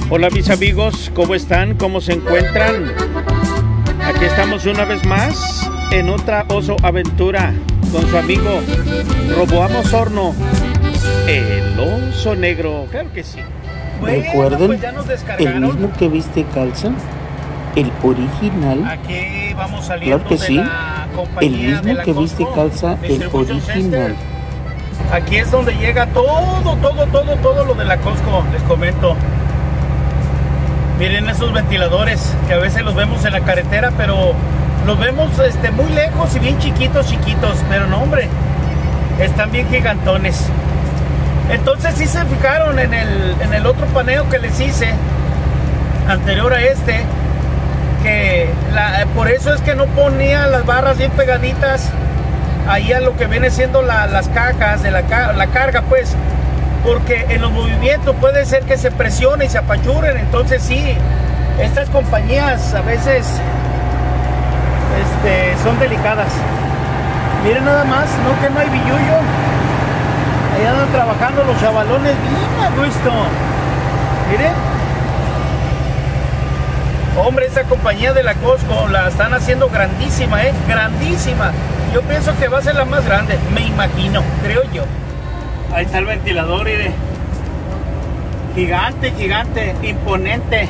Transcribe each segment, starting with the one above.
Hola mis amigos, ¿cómo están? ¿Cómo se encuentran? Aquí estamos una vez más en otra Oso Aventura con su amigo Roboam Osorno, el oso negro. Claro que sí. ¿Recuerdan? Pues ya nos descargaron. El mismo que viste calza, el original. Aquí vamos saliendo Claro que sí. de la compañía El mismo de la que viste Costco, calza, el Distribution original. Center. Aquí es donde llega todo lo de la Costco, les comento. Miren esos ventiladores que a veces los vemos en la carretera, pero los vemos muy lejos y bien chiquitos, pero no, hombre, están bien gigantones. Entonces sí se fijaron en el otro paneo que les hice anterior a este, que por eso es que no ponía las barras bien pegaditas ahí a lo que viene siendo las cajas de la carga, pues, porque en los movimientos puede ser que se presione y se apachuren. Entonces sí, estas compañías a veces son delicadas. Miren nada más, no que no hay billullo. Ahí andan trabajando los chavalones bien a gusto. Miren. Hombre, esta compañía de la Costco la están haciendo grandísima, grandísima. Yo pienso que va a ser la más grande, me imagino, creo yo. Ahí está el ventilador, mire. Gigante, imponente.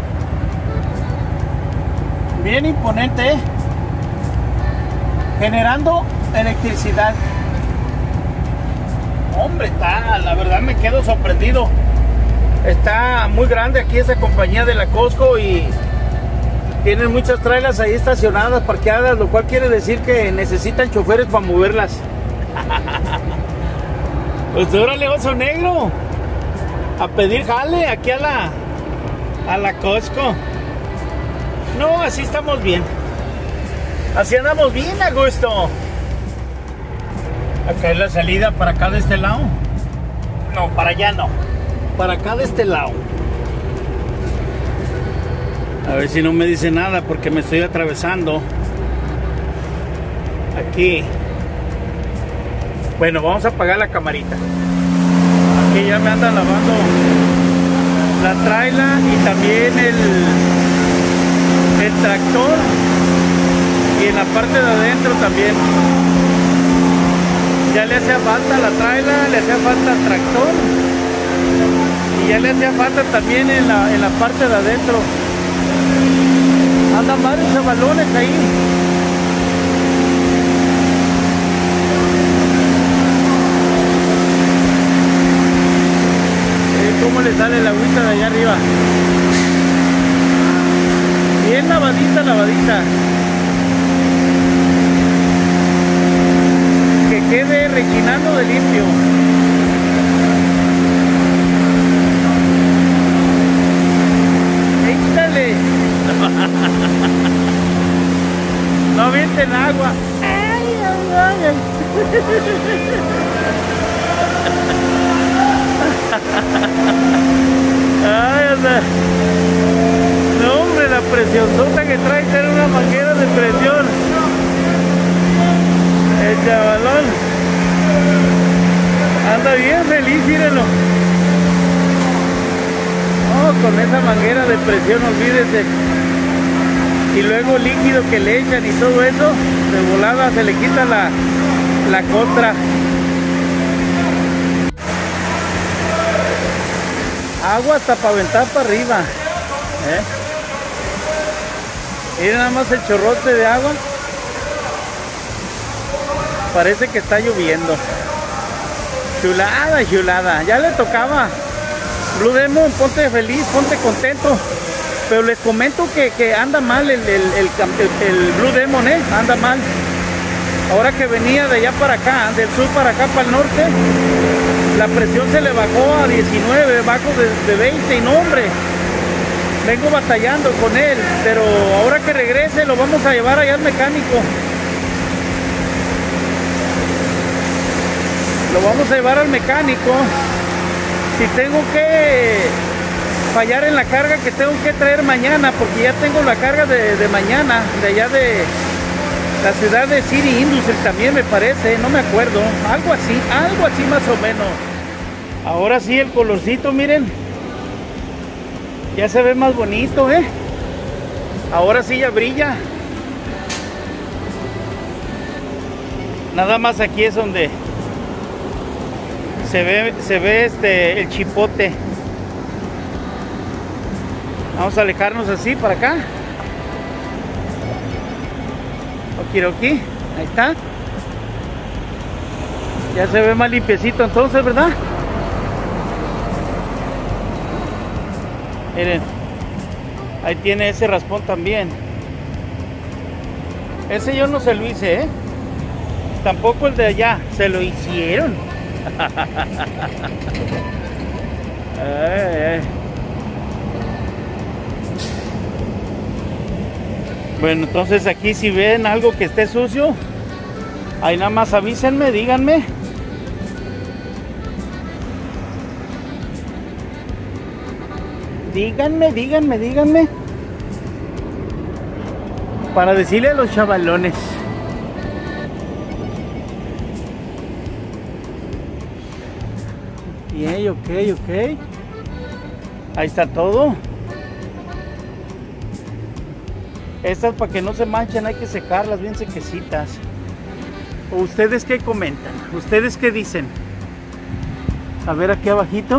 Bien imponente, generando electricidad. Hombre, la verdad me quedo sorprendido. Está muy grande aquí esa compañía de la Costco y tienen muchas trailers ahí estacionadas, parqueadas, lo cual quiere decir que necesitan choferes para moverlas. Pues órale, oso negro, a pedir jale aquí a la Costco. No, así estamos bien. Así andamos bien a gusto. Acá es la salida para acá de este lado. No, para allá no. Para acá de este lado. A ver si no me dice nada porque me estoy atravesando. Aquí. Bueno, vamos a apagar la camarita. Aquí ya me andan lavando la traila y también el tractor. Y en la parte de adentro también. Ya le hacía falta la traila, le hacía falta el tractor. Y ya le hacía falta también en la parte de adentro. Andan varios chavalones ahí. Cómo le sale la agüita de allá arriba. Bien lavadita. Que quede rechinando de limpio. Échale. No avienten agua. Ay. Ay, anda. No, hombre, la presionsota que trae tiene una manguera de presión. El chavalón anda bien feliz, mírenlo. Oh, con esa manguera de presión, olvídese. Y luego el líquido que le echan y todo eso, de volada se le quita la costra. Agua hasta para aventar para arriba. Miren nada más el chorrote de agua. Parece que está lloviendo. Chulada. Ya le tocaba. Blue Demon, ponte feliz, ponte contento. Pero les comento que anda mal el Blue Demon, anda mal. Ahora que venía de allá para acá, del sur para acá, para el norte, la presión se le bajó a 19, bajo de 20 y no, hombre, vengo batallando con él, pero ahora que regrese lo vamos a llevar allá al mecánico. Lo vamos a llevar al mecánico. Si tengo que fallar en la carga que tengo que traer mañana, porque ya tengo la carga de mañana, de allá de la ciudad de City Industries también me parece, no me acuerdo, algo así más o menos. Ahora sí el colorcito, miren. Ya se ve más bonito, ¿eh? Ahora sí ya brilla. Nada más aquí es donde se ve el chipote. Vamos a alejarnos así para acá. Okidoki, ahí está. Ya se ve más limpiecito entonces, ¿verdad? Miren, ahí tiene ese raspón también. Ese yo no se lo hice, ¿eh? Tampoco el de allá, se lo hicieron. Bueno, entonces aquí si ven algo que esté sucio, ahí nada más avísenme, díganme. Díganme. Para decirle a los chavalones. Bien, ok. Ahí está todo. Estas para que no se manchen hay que secarlas bien sequecitas. ¿Ustedes qué comentan? ¿Ustedes qué dicen? A ver aquí abajito.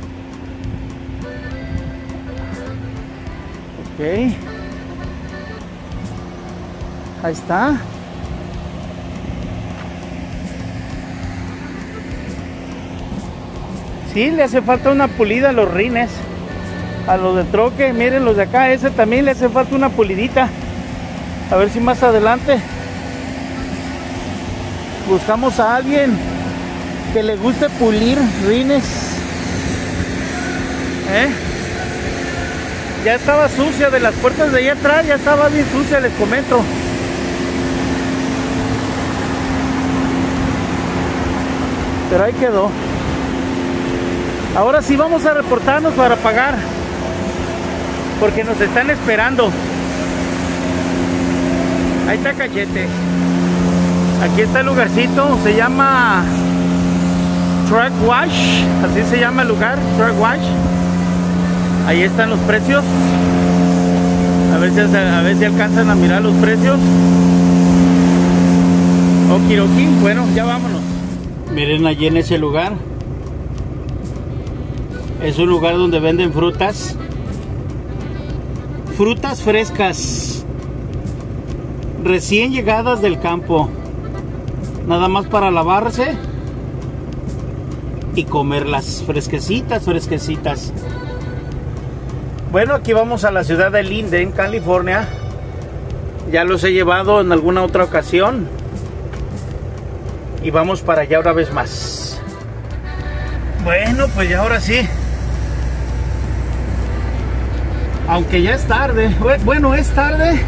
Ok. Ahí está. Sí, le hace falta una pulida a los rines. A los de troque, miren los de acá, ese también le hace falta una pulidita. A ver si más adelante buscamos a alguien que le guste pulir rines. Ya estaba sucia, de las puertas de allá atrás ya estaba bien sucia, les comento. Pero ahí quedó. Ahora sí vamos a reportarnos para pagar, porque nos están esperando. Ahí está Cachete. Aquí está el lugarcito, se llama Truck Wash, así se llama el lugar, Truck Wash. Ahí están los precios. A ver si alcanzan a mirar los precios. Okidoki, bueno, ya vámonos. Miren allí en ese lugar. Es un lugar donde venden frutas. Frutas frescas. Recién llegadas del campo. Nada más para lavarse y comerlas fresquecitas. Bueno, aquí vamos a la ciudad de Linden, California. Ya los he llevado en alguna otra ocasión. Y vamos para allá una vez más. Bueno, pues ya ahora sí. Aunque ya es tarde. Bueno, es tarde.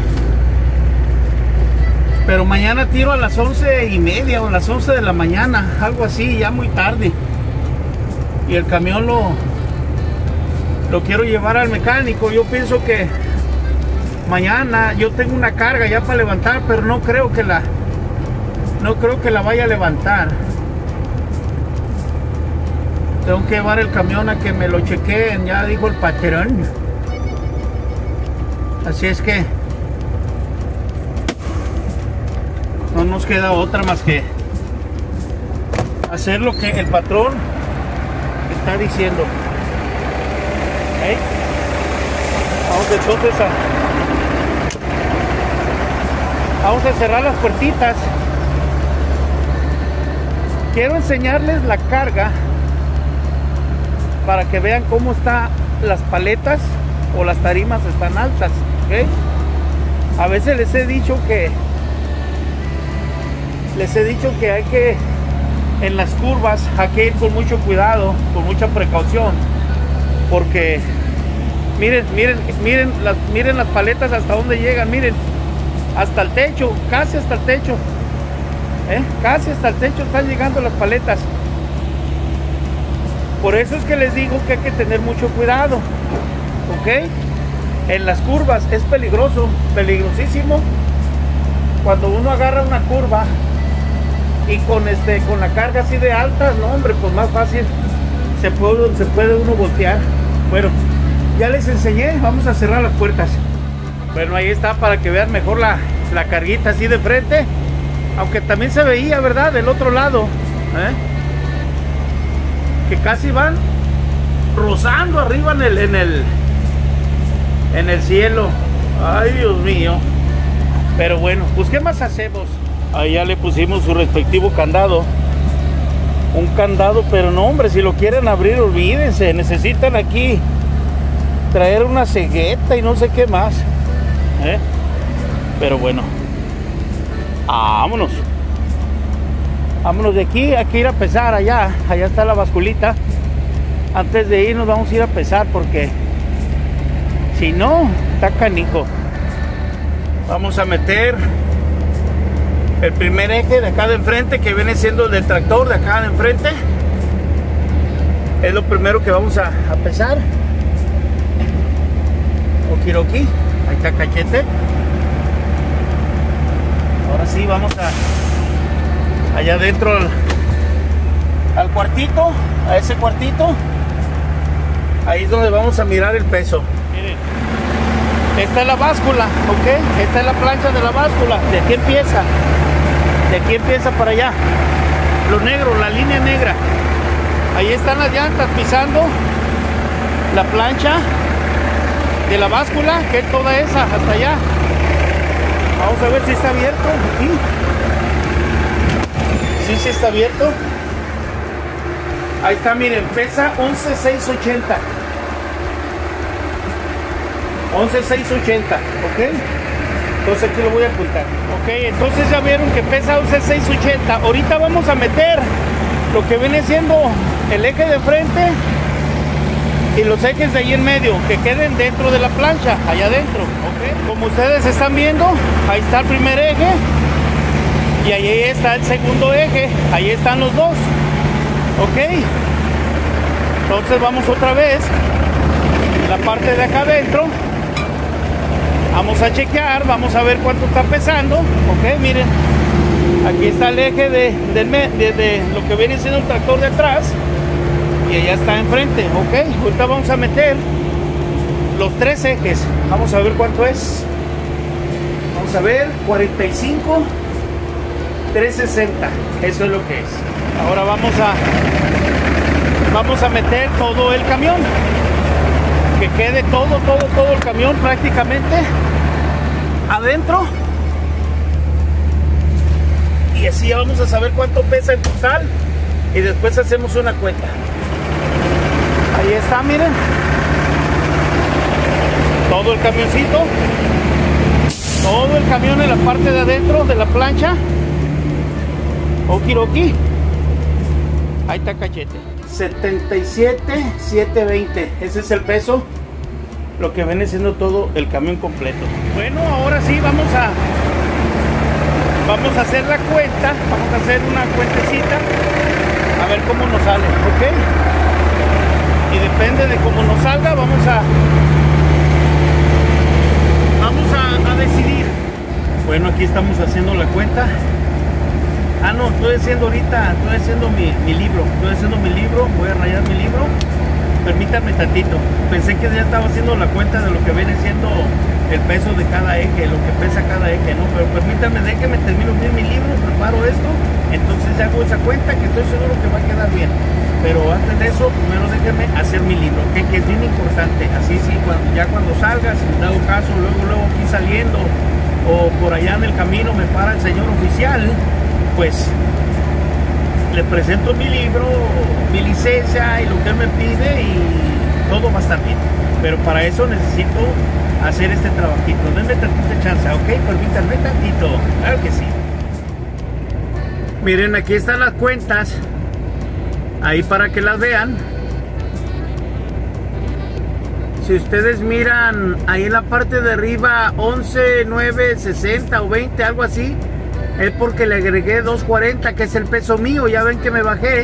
Pero mañana tiro a las 11:30 o a las 11 de la mañana. Algo así, ya muy tarde. Y el camión lo quiero llevar al mecánico. Yo pienso que mañana yo tengo una carga ya para levantar, pero no creo que la vaya a levantar. Tengo que llevar el camión a que me lo chequeen, ya dijo el patrón. Así es que no nos queda otra más que hacer lo que el patrón está diciendo. Vamos entonces vamos a cerrar las puertitas. Quiero enseñarles la carga para que vean cómo están las paletas o las tarimas están altas, ¿ok? A veces les he dicho que hay que, en las curvas, hay que ir con mucho cuidado, con mucha precaución, porque miren las paletas hasta donde llegan, miren, hasta el techo, casi hasta el techo, casi hasta el techo están llegando las paletas. Por eso es que les digo que hay que tener mucho cuidado, ¿ok? En las curvas es peligroso, peligrosísimo. Cuando uno agarra una curva y con la carga así de alta, no hombre, pues más fácil se puede uno voltear. Bueno, Ya les enseñé, vamos a cerrar las puertas. Bueno, ahí está para que vean mejor la carguita así de frente. Aunque también se veía, ¿verdad? Del otro lado, que casi van rozando arriba en el cielo. Ay, Dios mío. Pero bueno, pues ¿qué más hacemos? Ahí ya le pusimos su respectivo candado. Un candado, pero no, hombre, si lo quieren abrir, olvídense. Necesitan aquí traer una cegueta y no sé qué más, pero bueno, vámonos. Vámonos de aquí, hay que ir a pesar allá está la basculita. Antes de irnos vamos a ir a pesar, porque si no, está canijo. Vamos a meter el primer eje de acá de enfrente, que viene siendo el del tractor de acá de enfrente. Es lo primero que vamos a pesar. Okiroki, ahí está Cachete. Ahora sí, vamos allá adentro al cuartito, a ese cuartito. Ahí es donde vamos a mirar el peso. Miren, esta es la báscula, ¿ok? Esta es la plancha de la báscula. De aquí empieza para allá. Lo negro, la línea negra. Ahí están las llantas pisando la plancha de la báscula, que es toda esa, hasta allá. Vamos a ver si está abierto aquí. Sí está abierto. Ahí está, miren, pesa 11,680. 11,680, ¿ok? Entonces aquí lo voy a apuntar. Ok, entonces ya vieron que pesa 11,680. Ahorita vamos a meter lo que viene siendo el eje de frente y los ejes de ahí en medio, que queden dentro de la plancha, allá adentro, ¿ok? Como ustedes están viendo, ahí está el primer eje y ahí está el segundo eje, ahí están los dos, ¿ok? Entonces vamos otra vez, la parte de acá adentro, vamos a chequear, vamos a ver cuánto está pesando, ¿ok? Miren, aquí está el eje de lo que viene siendo el tractor de atrás. Y allá está enfrente, ok. Ahorita vamos a meter los tres ejes. Vamos a ver cuánto es. Vamos a ver, 45, 360. Eso es lo que es. Ahora vamos a meter todo el camión. Que quede todo el camión prácticamente adentro. Y así ya vamos a saber cuánto pesa en total. Y después hacemos una cuenta. Ahí está, miren. Todo el camioncito. Todo el camión en la parte de adentro de la plancha. Okiroki. Ahí está Cachete. 77,720. Ese es el peso. Lo que viene siendo todo el camión completo. Bueno, ahora sí vamos a hacer la cuenta. Vamos a hacer una cuentecita. A ver cómo nos sale, ¿ok? Y depende de cómo nos salga, vamos a decidir. Bueno, aquí estamos haciendo la cuenta. No, estoy haciendo mi libro. Voy a rayar mi libro. Permítanme tantito. Pensé que ya estaba haciendo la cuenta de lo que viene siendo el peso de cada eje, lo que pesa cada eje, ¿no? Pero permítanme, déjenme termino bien mi libro, preparo esto, entonces ya hago esa cuenta que estoy seguro que va a quedar bien. Pero antes de eso, primero déjenme hacer mi libro, que es bien importante. Así sí, cuando salga, si dado caso, luego aquí saliendo o por allá en el camino me para el señor oficial, pues le presento mi libro, mi licencia y lo que él me pide y todo va a estar bien. Pero para eso necesito hacer este trabajito. Denme tantita chance, ¿ok? Permítanme tantito. Claro que sí. Miren, aquí están las cuentas. Ahí para que las vean. Si ustedes miran ahí en la parte de arriba 11, 9, 60 o 20, algo así, es porque le agregué 240, que es el peso mío. Ya ven que me bajé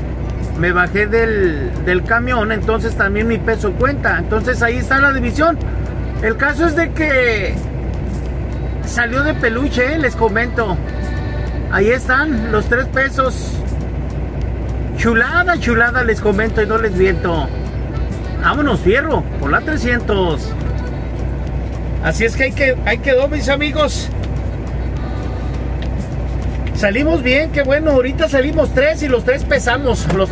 del camión, entonces también mi peso cuenta. Entonces ahí está la división. El caso es de que salió de peluche, les comento. Ahí están los 3 pesos. Chulada, les comento y no les miento. Vámonos, fierro, por la 300. Así es que ahí quedó, mis amigos. Salimos bien, qué bueno. Ahorita salimos 3 y los 3 pesamos. Los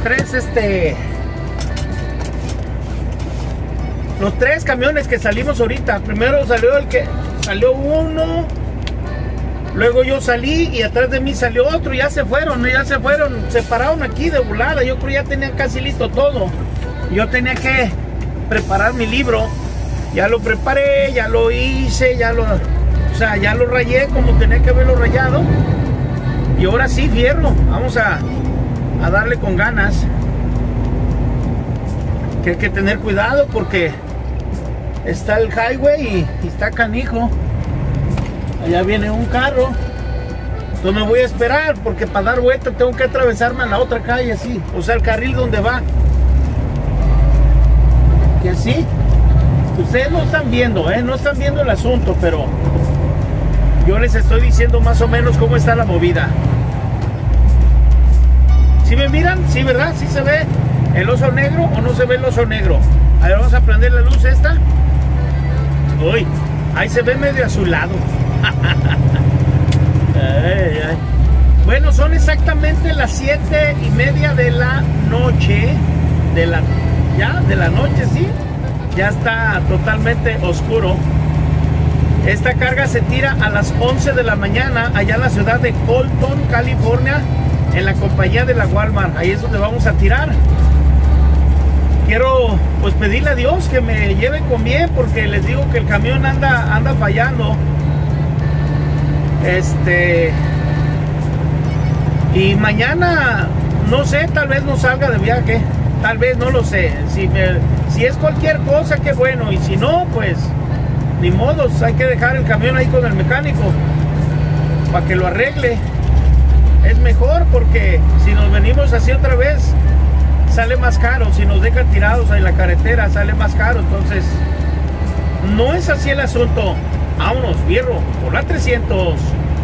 3 camiones que salimos ahorita. Primero salió uno. Luego yo salí y atrás de mí salió otro. Ya se fueron, se pararon aquí de volada. Yo creo que ya tenían casi listo todo. Yo tenía que preparar mi libro. Ya lo preparé, ya lo hice, ya lo rayé como tenía que haberlo rayado. Y ahora sí, fierro, vamos a darle con ganas. Que hay que tener cuidado porque está el highway y está canijo. Allá viene un carro. Entonces me voy a esperar porque para dar vuelta tengo que atravesarme a la otra calle así. O sea, el carril donde va. Que así. Ustedes no están viendo, no están viendo el asunto, pero yo les estoy diciendo más o menos cómo está la movida. ¿Sí me miran? Sí, ¿verdad? ¿Sí se ve el oso negro o no se ve el oso negro? A ver, vamos a prender la luz esta. Uy, ahí se ve medio azulado. Ay, ay. Bueno, son exactamente las 7:30 de la noche. De la noche, ¿sí? Ya está totalmente oscuro. Esta carga se tira a las 11 de la mañana allá en la ciudad de Colton, California, en la compañía de la Walmart. Ahí es donde vamos a tirar. Quiero pues pedirle a Dios que me lleve con bien porque les digo que el camión anda fallando. Y mañana no sé, tal vez no salga de viaje. Tal vez, no lo sé. Si es cualquier cosa, qué bueno. Y si no, pues ni modos, hay que dejar el camión ahí con el mecánico para que lo arregle. Es mejor porque si nos venimos así otra vez sale más caro. Si nos dejan tirados en la carretera sale más caro. Entonces no es así el asunto. Vámonos, fierro, por la 300.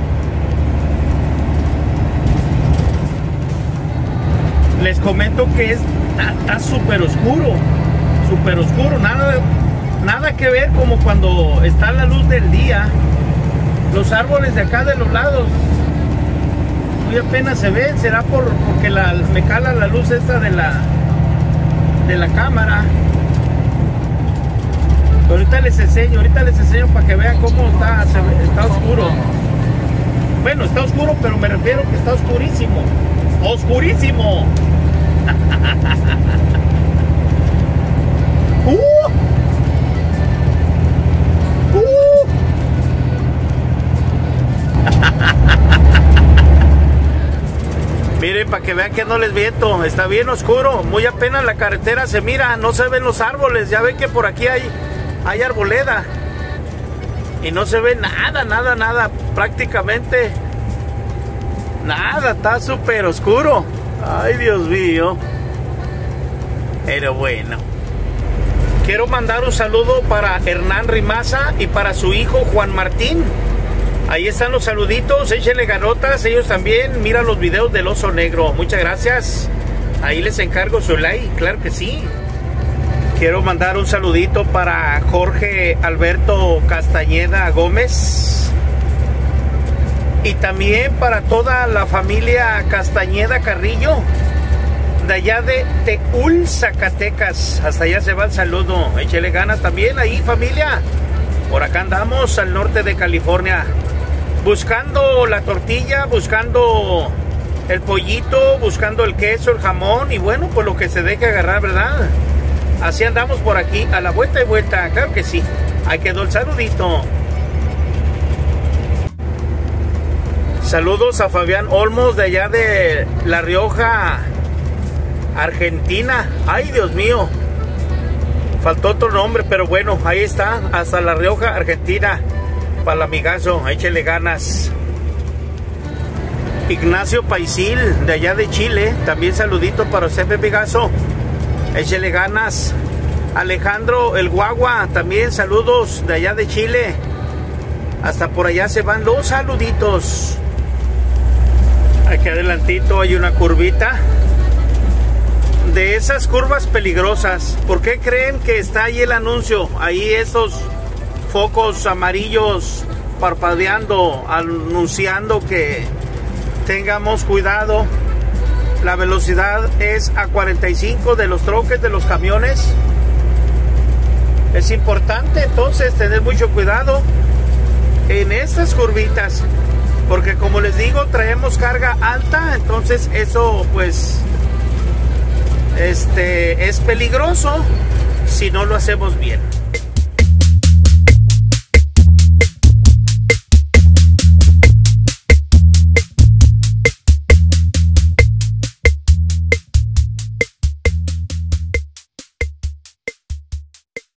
Les comento que está súper oscuro, nada que ver como cuando está la luz del día. Los árboles de acá de los lados muy apenas se ven. Será porque me cala la luz esta de la cámara. Ahorita les enseño para que vean cómo está oscuro. Bueno, está oscuro, pero me refiero que está oscurísimo. ¡Oscurísimo! Miren, para que vean que no les miento, está bien oscuro, muy apenas la carretera se mira, no se ven los árboles. Ya ven que por aquí hay arboleda y no se ve nada, prácticamente nada, está súper oscuro. Ay, Dios mío. Pero bueno, quiero mandar un saludo para Hernán Rimaza y para su hijo Juan Martín. Ahí están los saluditos, échenle ganotas, ellos también miran los videos del oso negro. Muchas gracias. Ahí les encargo su like, claro que sí. Quiero mandar un saludito para Jorge Alberto Castañeda Gómez. Y también para toda la familia Castañeda Carrillo, de allá de Teúl, Zacatecas. Hasta allá se va el saludo. Échele ganas también ahí, familia. Por acá andamos al norte de California, buscando la tortilla, buscando el pollito, buscando el queso, el jamón y bueno, pues lo que se deje agarrar, ¿verdad? Así andamos por aquí, a la vuelta y vuelta. Claro que sí. Ahí quedó el saludito. Saludos a Fabián Olmos de allá de La Rioja, Argentina. Ay, Dios mío, faltó otro nombre, pero bueno, ahí está, hasta La Rioja, Argentina, para el amigazo, échele ganas. Ignacio Paisil de allá de Chile, también saludito para usted, mi amigazo, échele ganas. Alejandro el Guagua, también saludos de allá de Chile. Hasta por allá se van los saluditos. Aquí adelantito hay una curvita de esas curvas peligrosas. ¿Por qué creen que está ahí el anuncio? Ahí esos focos amarillos parpadeando, anunciando que tengamos cuidado. La velocidad es a 45 de los troques, de los camiones. Es importante entonces tener mucho cuidado en estas curvitas, porque como les digo, traemos carga alta, entonces eso pues es peligroso si no lo hacemos bien.